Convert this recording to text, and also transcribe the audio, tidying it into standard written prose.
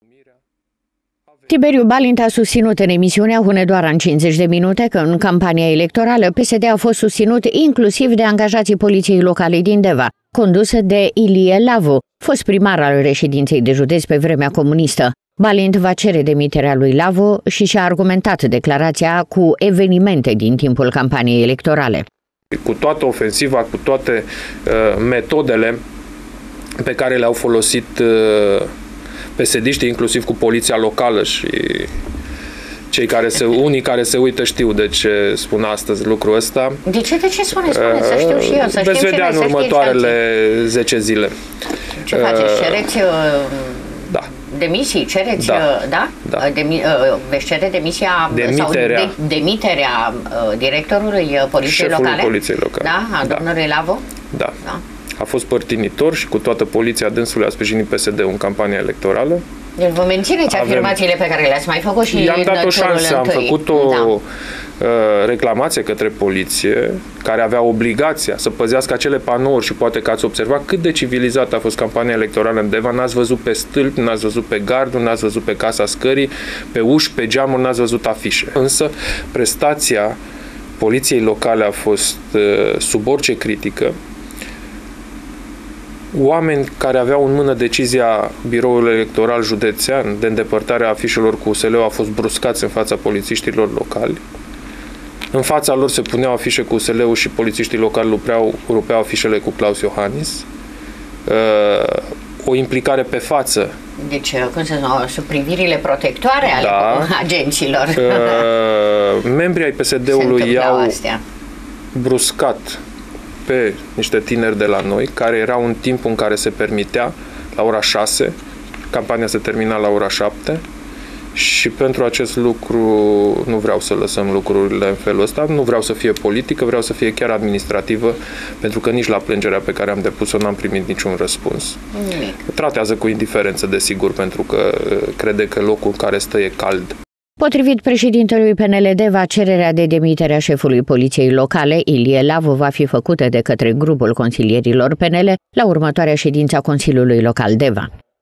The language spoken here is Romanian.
Tiberiu Balint a susținut în emisiunea Hunedoara în 50 de minute că în campania electorală PSD a fost susținut inclusiv de angajații poliției locale din Deva, condusă de Ilie Lavu, fost primar al reședinței de județ pe vremea comunistă. Balint va cere demiterea lui Lavu și și-a argumentat declarația cu evenimente din timpul campaniei electorale. Cu toată ofensiva, cu toate metodele pe care le-au folosit PSD-știi, inclusiv cu poliția locală și unii care se uită știu de ce spun astăzi lucrul ăsta. De ce spuneți? Să știu și eu, să știm veți vedea în următoarele 10 zile. Ce faceți? Cereți demisii? Cereți, da? Veți cere demiterea directorului poliției locale? Șefului poliției locale. Da? A domnului Lavu? Da. A fost părtinitor și cu toată poliția dânsului a sprijinit PSD-ul în campania electorală. Deci vă mențineți afirmațiile pe care le-ați mai făcut și i-am dat o șansă, am făcut o reclamație către poliție, care avea obligația să păzească acele panouri și poate că ați observat cât de civilizată a fost campania electorală în Deva. N-ați văzut pe stâlpi, n-ați văzut pe garduri, n-ați văzut pe casa scării, pe uși, pe geamuri, n-ați văzut afișe. Însă prestația poliției locale a fost sub orice critică. Oameni care aveau în mână decizia biroului electoral județean de îndepărtare a afișelor cu USL-ul au fost bruscați în fața polițiștilor locali. În fața lor se puneau afișe cu USL-ul și polițiștii locali rupeau afișele cu Claus Iohannis. O implicare pe față. Deci, cum să spun, sub privirile protectoare ale agenților. Membrii ai PSD-ului i-au bruscat pe niște tineri de la noi, care erau în timpul în care se permitea, la ora 6, campania se termina la ora 7 și pentru acest lucru nu vreau să lăsăm lucrurile în felul ăsta, nu vreau să fie politică, vreau să fie chiar administrativă, pentru că nici la plângerea pe care am depus-o n-am primit niciun răspuns. Tratează cu indiferență, desigur, pentru că crede că locul în care stă e cald. Potrivit președintelui PNL Deva, cererea de demitere a șefului poliției locale, Ilie Lavu, va fi făcută de către grupul consilierilor PNL la următoarea ședință a Consiliului Local Deva.